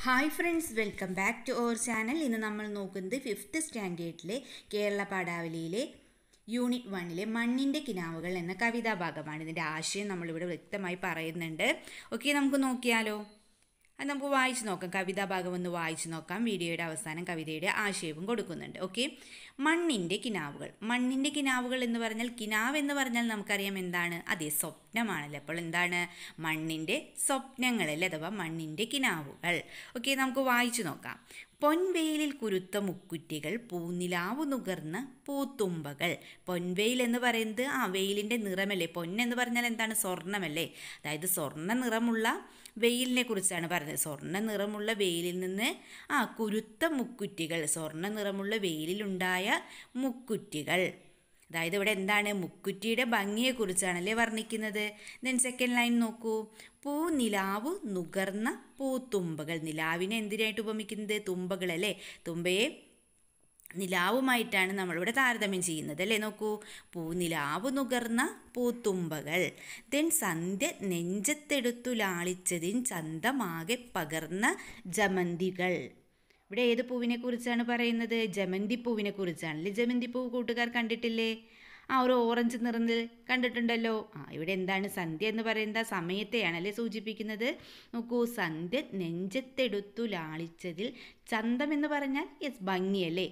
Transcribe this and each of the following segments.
Hi friends, welcome back to our channel. ഇന്ന് നമ്മൾ നോക്കുന്നത് 5th സ്റ്റാൻഡേർഡിലെ കേരള പാഠാവലിയിലെ യൂണിറ്റ് 1 മണ്ണിൻ്റെ കിനാവുകൾ എന്ന കവിതാഭാഗമാണ്. ഇതിൻ്റെ ആശയം നമ്മളിവിടെ വ്യക്തമായി പറയുന്നുണ്ട്. ഓക്കെ, നമുക്ക് നോക്കിയാലോ. അത് നമുക്ക് വായിച്ച് നോക്കാം. കവിതാഭാഗം ഒന്ന് വായിച്ച് നോക്കാം. വീഡിയോയുടെ അവസാനം കവിതയുടെ ആശയവും കൊടുക്കുന്നുണ്ട്. ഓക്കെ, മണ്ണിൻ്റെ കിനാവുകൾ. മണ്ണിൻ്റെ കിനാവുകൾ എന്ന് പറഞ്ഞാൽ, കിനാവ് എന്ന് പറഞ്ഞാൽ നമുക്കറിയാം എന്താണ്, അതേ സ്വപ്നമാണല്ലോ. അപ്പോൾ എന്താണ്, മണ്ണിൻ്റെ സ്വപ്നങ്ങളല്ലേ, അഥവാ മണ്ണിൻ്റെ കിനാവുകൾ. ഓക്കെ, നമുക്ക് വായിച്ചു നോക്കാം. പൊൻവെയിലിൽ കുരുത്ത മുക്കുറ്റികൾ, പൂനിലാവു നുകർന്ന പൂത്തുമ്പകൾ. പൊൻവെയിൽ എന്ന് പറയുന്നത് വെയിലിൻ്റെ നിറമല്ലേ. പൊന്നെന്ന് പറഞ്ഞാൽ എന്താണ്, സ്വർണ്ണമല്ലേ. അതായത് സ്വർണ്ണ നിറമുള്ള വെയിലിനെ കുറിച്ചാണ് പറയുന്നത്. സ്വർണ്ണ നിറമുള്ള വെയിലിൽ നിന്ന് കുരുത്ത മുക്കുറ്റികൾ, സ്വർണ്ണ നിറമുള്ള വെയിലിലുണ്ടായ മുക്കുറ്റികൾ. അതായത് ഇവിടെ എന്താണ്, മുക്കുറ്റിയുടെ ഭംഗിയെക്കുറിച്ചാണല്ലേ വർണ്ണിക്കുന്നത്. ദെൻ സെക്കൻഡ് ലൈൻ നോക്കൂ. പൂനിലാവു നുകർന്ന പൂത്തുമ്പകൾ. നിലാവിനെ എന്തിനായിട്ട് ഉപമിക്കുന്നത്, തുമ്പകളല്ലേ. തുമ്പയെ നിലാവുമായിട്ടാണ് നമ്മളിവിടെ താരതമ്യം ചെയ്യുന്നത് അല്ലേ. നോക്കൂ, പൂനിലാവു നുകർന്ന പൂത്തുമ്പകൾ. ദെൻ സന്ധ്യ നെഞ്ചത്തെടുത്തു ലാളിച്ചതിൻ ചന്തമാകെ പകർന്ന ജമന്തികൾ. ഇവിടെ ഏത് പൂവിനെ കുറിച്ചാണ് പറയുന്നത്, ജമന്തി പൂവിനെ കുറിച്ചാണല്ലേ. ജമന്തി പൂവ് കൂട്ടുകാർ കണ്ടിട്ടില്ലേ, ഒരു ഓറഞ്ച് നിറത്തിൽ കണ്ടിട്ടുണ്ടല്ലോ. ഇവിടെ എന്താണ്, സന്ധ്യ എന്ന് പറയുന്ന സമയത്തെയാണല്ലേ സൂചിപ്പിക്കുന്നത്. നോക്കൂ, സന്ധ്യ നെഞ്ചത്തെടുത്തു ലാളിച്ചതിൽ, ചന്തം എന്ന് പറഞ്ഞാൽ ഭംഗിയല്ലേ.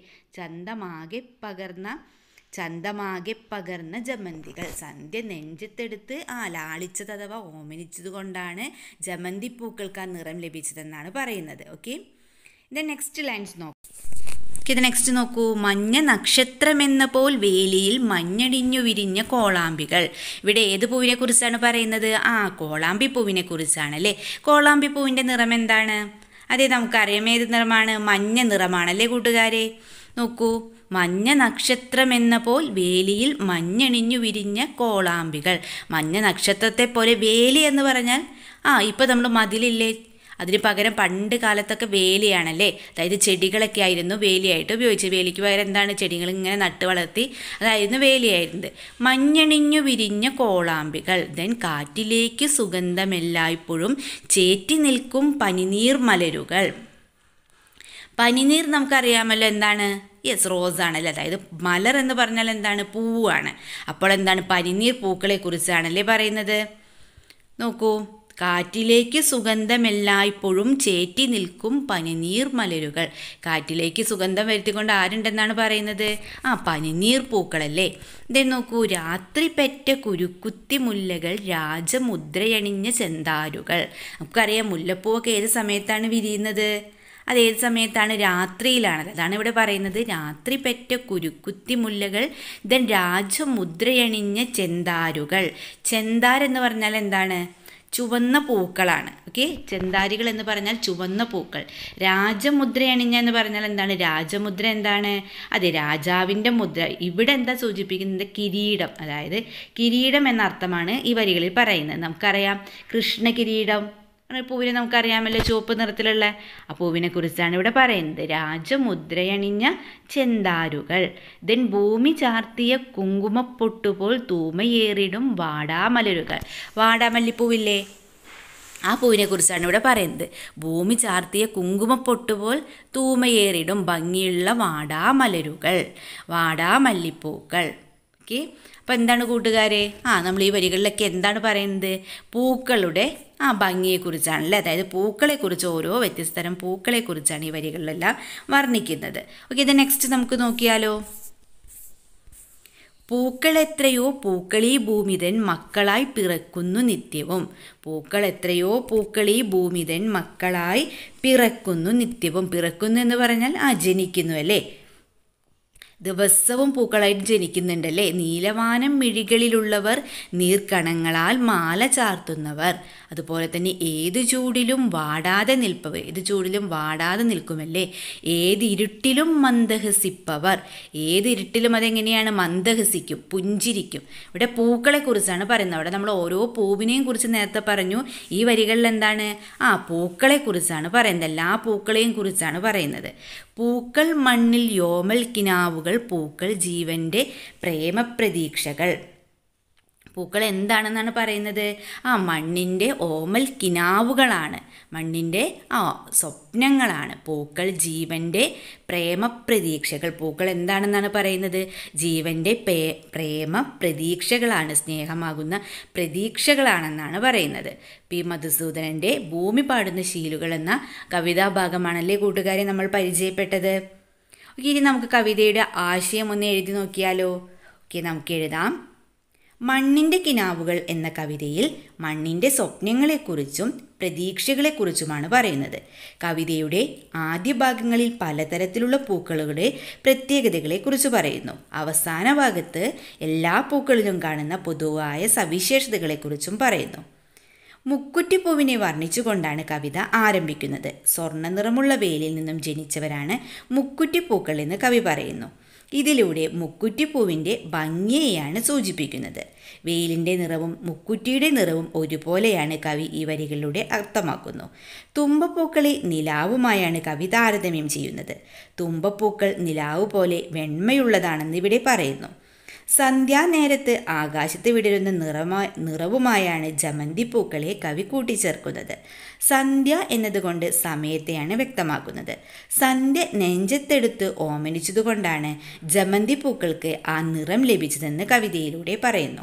ചന്തമാകെ പകർന്ന ജമന്തികൾ. സന്ധ്യ നെഞ്ചത്തെടുത്ത് ലാളിച്ചത് അഥവാ ഓമനിച്ചത് കൊണ്ടാണ് ജമന്തി പൂക്കൾക്ക് നിറം ലഭിച്ചതെന്നാണ് പറയുന്നത്. ഓക്കെ, ഇത് നെക്സ്റ്റ് ലൈൻസ് നോക്കാം. ഇത് നെക്സ്റ്റ് നോക്കൂ. മഞ്ഞ നക്ഷത്രമെന്ന പോൽ വേലിയിൽ മഞ്ഞടിഞ്ഞു വിരിഞ്ഞ കോളാമ്പികൾ. ഇവിടെ ഏത് പൂവിനെ കുറിച്ചാണ് പറയുന്നത്, കോളാമ്പി പൂവിനെ കുറിച്ചാണ് അല്ലേ. കോളാമ്പി പൂവിൻ്റെ നിറം എന്താണ്, അതെ നമുക്കറിയാം ഏത് നിറമാണ്, മഞ്ഞ നിറമാണല്ലേ കൂട്ടുകാരെ. നോക്കൂ, മഞ്ഞ നക്ഷത്രമെന്ന പോൽ വേലിയിൽ മഞ്ഞണിഞ്ഞു വിരിഞ്ഞ കോളാമ്പികൾ. മഞ്ഞ നക്ഷത്രത്തെ പോലെ വേലി എന്ന് പറഞ്ഞാൽ ഇപ്പോൾ നമ്മൾ മതിലില്ലേ, അതിന് പകരം പണ്ട് കാലത്തൊക്കെ വേലിയാണല്ലേ. അതായത് ചെടികളൊക്കെ ആയിരുന്നു വേലിയായിട്ട് ഉപയോഗിച്ചത്. വേലിക്ക് പകരം എന്താണ്, ചെടികൾ ഇങ്ങനെ നട്ട് വളർത്തി, അതായിരുന്നു വേലിയായിരുന്നത്. മഞ്ഞണിഞ്ഞു വിരിഞ്ഞ കോളാമ്പികൾ. ദെൻ കാറ്റിലേക്ക് സുഗന്ധമെല്ലായ്പ്പോഴും ചേറ്റി നിൽക്കും പനിനീർ മലരുകൾ. പനിനീർ നമുക്കറിയാമല്ലോ എന്താണ്, റോസ് ആണല്ലേ. അതായത് മലർ എന്ന് പറഞ്ഞാൽ എന്താണ്, പൂവാണ്. അപ്പോൾ എന്താണ്, പനിനീർ പൂക്കളെ കുറിച്ചാണല്ലേ പറയുന്നത്. നോക്കൂ, കാറ്റിലേക്ക് സുഗന്ധമെല്ലായ്പ്പോഴും ചേറ്റി നിൽക്കും പനിനീർ മലരുകൾ. കാറ്റിലേക്ക് സുഗന്ധം വരുത്തിക്കൊണ്ട് ആരുണ്ടെന്നാണ് പറയുന്നത്, പനിനീർ പൂക്കളല്ലേ. ഇതേ നോക്കൂ. രാത്രി പെറ്റ കുരുക്കുത്തി മുല്ലകൾ, രാജമുദ്രയണിഞ്ഞ ചെന്താരുകൾ. നമുക്കറിയാം മുല്ലപ്പൂവൊക്കെ ഏത് സമയത്താണ് വിരിയുന്നത്, അതേത് സമയത്താണ്, രാത്രിയിലാണ്. അതാണ് ഇവിടെ പറയുന്നത്. രാത്രി പെറ്റ കുരുക്കുത്തി മുല്ലകൾ, ദെൻ രാജമുദ്രയണിഞ്ഞ ചെന്താരുകൾ. ചെന്താരെന്ന് പറഞ്ഞാൽ എന്താണ്, ചുവന്ന പൂക്കളാണ്. ഓക്കെ, ചെന്താരികൾ എന്ന് പറഞ്ഞാൽ ചുവന്ന പൂക്കൾ. രാജമുദ്രയണിഞ്ഞ എന്ന് പറഞ്ഞാൽ എന്താണ്, രാജമുദ്ര എന്താണ്, അതെ രാജാവിൻ്റെ മുദ്ര. ഇവിടെ എന്താ സൂചിപ്പിക്കുന്നത്, കിരീടം. അതായത് കിരീടം എന്ന അർത്ഥമാണ് ഈ വരികളിൽ പറയുന്നത്. നമുക്കറിയാം കൃഷ്ണകിരീടം പൂവിനെ നമുക്കറിയാമല്ലോ, ചുവപ്പ് നിറത്തിലുള്ള പൂവിനെ കുറിച്ചാണ് ഇവിടെ പറയുന്നത്. രാജമുദ്രയണിഞ്ഞ ചെന്താരുകൾ. ദെൻ ഭൂമി ചാർത്തിയ കുങ്കുമപ്പൊട്ടുപോൽ തൂമയേറിടും വാടാമലരുകൾ. വാടാമല്ലിപ്പൂവില്ലേ, പൂവിനെ കുറിച്ചാണ് ഇവിടെ പറയുന്നത്. ഭൂമി ചാർത്തിയ കുങ്കുമപ്പൊട്ടുപോൽ തൂമയേറിടും ഭംഗിയുള്ള വാടാമലരുകൾ, വാടാമല്ലിപ്പൂക്കൾ. ഓക്കെ, അപ്പോൾ എന്താണ് കൂട്ടുകാരെ, നമ്മൾ ഈ വരികളിലൊക്കെ എന്താണ് പറയുന്നത്, പൂക്കളുടെ ഭംഗിയെക്കുറിച്ചാണല്ലേ. അതായത് പൂക്കളെക്കുറിച്ച്, ഓരോ വ്യത്യസ്തരം പൂക്കളെക്കുറിച്ചാണ് ഈ വരികളിലെല്ലാം വർണ്ണിക്കുന്നത്. ഓക്കെ, ഇത് നെക്സ്റ്റ് നമുക്ക് നോക്കിയാലോ. പൂക്കളെത്രയോ പൂക്കളീ ഭൂമിതൻ മക്കളായി പിറക്കുന്നു നിത്യവും. പൂക്കളെത്രയോ പൂക്കളീ ഭൂമിതൻ മക്കളായി പിറക്കുന്നു നിത്യവും. പിറക്കുന്നു എന്ന് പറഞ്ഞാൽ ജനിക്കുന്നു അല്ലേ. ദിവസവും പൂക്കളായിട്ട് ജനിക്കുന്നുണ്ടല്ലേ. നീലവാനം മിഴികളിലുള്ളവർ, നീർക്കണങ്ങളാൽ മാല ചാർത്തുന്നവർ. അതുപോലെ തന്നെ ഏത് ചൂടിലും വാടാതെ നിൽപ്പവർ. ഏത് ചൂടിലും വാടാതെ നിൽക്കുമല്ലേ. ഏത് ഇരുട്ടിലും മന്ദഹസിപ്പവർ. ഏത് ഇരുട്ടിലും അതെങ്ങനെയാണ്, മന്ദഹസിക്കും, പുഞ്ചിരിക്കും. ഇവിടെ പൂക്കളെക്കുറിച്ചാണ് പറയുന്നത്. അവിടെ നമ്മൾ ഓരോ പൂവിനെയും കുറിച്ച് നേരത്തെ പറഞ്ഞു. ഈ വരികളിൽ എന്താണ്, പൂക്കളെക്കുറിച്ചാണ് പറയുന്നത്. എല്ലാ പൂക്കളെയും കുറിച്ചാണ് പറയുന്നത്. പൂക്കൾ മണ്ണിൽ യോമൽ കിനാവുകൾ, പൂക്കൾ ജീവൻ്റെ പ്രേമപ്രതീക്ഷകൾ. പൂക്കൾ എന്താണെന്നാണ് പറയുന്നത്? മണ്ണിൻ്റെ ഓമൽ കിനാവുകളാണ്, മണ്ണിൻ്റെ സ്വപ്നങ്ങളാണ്. പൂക്കൾ ജീവൻ്റെ പ്രേമപ്രതീക്ഷകൾ. പൂക്കൾ എന്താണെന്നാണ് പറയുന്നത്? ജീവൻ്റെ പ്രേമപ്രതീക്ഷകളാണ്, സ്നേഹമാകുന്ന പ്രതീക്ഷകളാണെന്നാണ് പറയുന്നത്. പി മധുസൂദനൻ്റെ ഭൂമി പാടുന്ന ശീലുകൾ എന്ന കവിതാഭാഗമാണല്ലേ കൂട്ടുകാരെ നമ്മൾ പരിചയപ്പെട്ടത്. ഇനി നമുക്ക് കവിതയുടെ ആശയം ഒന്ന് എഴുതി നോക്കിയാലോ? നമുക്ക് എഴുതാം. മണ്ണിൻ്റെ കിനാവുകൾ എന്ന കവിതയിൽ മണ്ണിൻ്റെ സ്വപ്നങ്ങളെക്കുറിച്ചും പ്രതീക്ഷകളെക്കുറിച്ചുമാണ് പറയുന്നത്. കവിതയുടെ ആദ്യ ഭാഗങ്ങളിൽ പലതരത്തിലുള്ള പൂക്കളുടെ പ്രത്യേകതകളെക്കുറിച്ച് പറയുന്നു. അവസാന ഭാഗത്ത് എല്ലാ പൂക്കളിലും കാണുന്ന പൊതുവായ സവിശേഷതകളെക്കുറിച്ചും പറയുന്നു. മുക്കുറ്റിപ്പൂവിനെ വർണ്ണിച്ചുകൊണ്ടാണ് കവിത ആരംഭിക്കുന്നത്. സ്വർണ്ണ നിറമുള്ള വേലിൽ നിന്നും ജനിച്ചവരാണ് മുക്കുറ്റിപ്പൂക്കൾ എന്ന് കവി പറയുന്നു. ഇതിലൂടെ മുക്കുറ്റിപ്പൂവിൻ്റെ ഭംഗിയെയാണ് സൂചിപ്പിക്കുന്നത്. വെയിലിൻ്റെ നിറവും മുക്കുറ്റിയുടെ നിറവും ഒരുപോലെയാണ് കവി ഈ വരികളിലൂടെ അർത്ഥമാക്കുന്നു. തുമ്പപ്പൂക്കളെ നിലാവുമായാണ് കവി താരതമ്യം ചെയ്യുന്നത്. തുമ്പപ്പൂക്കൾ നിലാവ് പോലെ വെണ്മയുള്ളതാണെന്ന് ഇവിടെ പറയുന്നു. സന്ധ്യാനേരത്ത് ആകാശത്ത് വിടരുന്ന നിറവുമായാണ് ജമന്തിപ്പൂക്കളെ കവി കൂട്ടിച്ചേർക്കുന്നത്. സന്ധ്യ എന്നതുകൊണ്ട് സമയത്തെയാണ് വ്യക്തമാക്കുന്നത്. സന്ധ്യ നെഞ്ചത്തെടുത്ത് ഓമനിച്ചതുകൊണ്ടാണ് ജമന്തിപ്പൂക്കൾക്ക് ആ നിറം ലഭിച്ചതെന്ന് കവിതയിലൂടെ പറയുന്നു.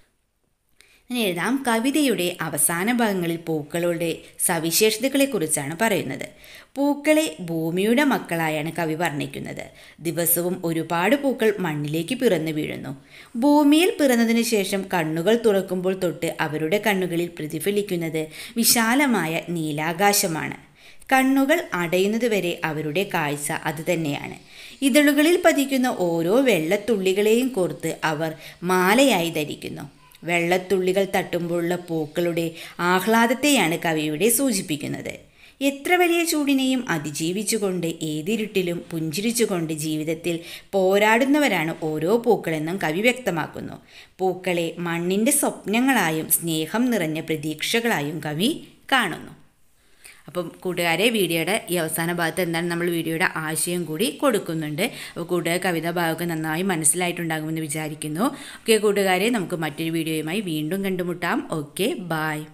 എഴുതാം. കവിതയുടെ അവസാന ഭാഗങ്ങളിൽ പൂക്കളുടെ സവിശേഷതകളെക്കുറിച്ചാണ് പറയുന്നത്. പൂക്കളെ ഭൂമിയുടെ മക്കളായാണ് കവി വർണ്ണിക്കുന്നത്. ദിവസവും ഒരുപാട് പൂക്കൾ മണ്ണിലേക്ക് പിറന്നു വീഴുന്നു. ഭൂമിയിൽ പിറന്നതിന് ശേഷം കണ്ണുകൾ തുറക്കുമ്പോൾ തൊട്ട് അവരുടെ കണ്ണുകളിൽ പ്രതിഫലിക്കുന്നത് വിശാലമായ നീലാകാശമാണ്. കണ്ണുകൾ അടയുന്നതുവരെ അവരുടെ കാഴ്ച അതുതന്നെയാണ്. ഇതളുകളിൽ പതിക്കുന്ന ഓരോ വെള്ളത്തുള്ളികളെയും കോർത്ത് അവർ മാലയായി ധരിക്കുന്നു. വെള്ളത്തുള്ളികൾ തട്ടുമ്പോഴുള്ള പൂക്കളുടെ ആഹ്ലാദത്തെയാണ് കവിയുടെ സൂചിപ്പിക്കുന്നത്. എത്ര വലിയ ചൂടിനെയും അതിജീവിച്ചുകൊണ്ട് ഏതിരുട്ടിലും പുഞ്ചിരിച്ചുകൊണ്ട് ജീവിതത്തിൽ പോരാടുന്നവരാണ് ഓരോ പൂക്കളെന്നും കവി വ്യക്തമാക്കുന്നു. പൂക്കളെ മണ്ണിൻ്റെ സ്വപ്നങ്ങളായും സ്നേഹം നിറഞ്ഞ പ്രതീക്ഷകളായും കവി കാണുന്നു. അപ്പം കൂട്ടുകാരെ, വീഡിയോയുടെ ഈ അവസാന ഭാഗത്ത് എന്താണ് നമ്മൾ വീഡിയോയുടെ ആശയം കൂടി കൊടുക്കുന്നുണ്ട്. അപ്പോൾ കൂട്ടുകാർ കവിതാ ഭാഗമൊക്കെ നന്നായി മനസ്സിലായിട്ടുണ്ടാകുമെന്ന് വിചാരിക്കുന്നു. ഓക്കെ കൂട്ടുകാരെ, നമുക്ക് മറ്റൊരു വീഡിയോയുമായി വീണ്ടും കണ്ടുമുട്ടാം. Okay, bye.